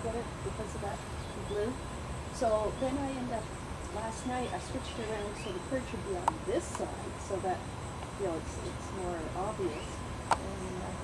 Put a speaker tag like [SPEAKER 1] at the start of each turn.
[SPEAKER 1] get it because of that blue. So then I end up, last night I switched around so the perch would be on this side so that, you know, it's more obvious. And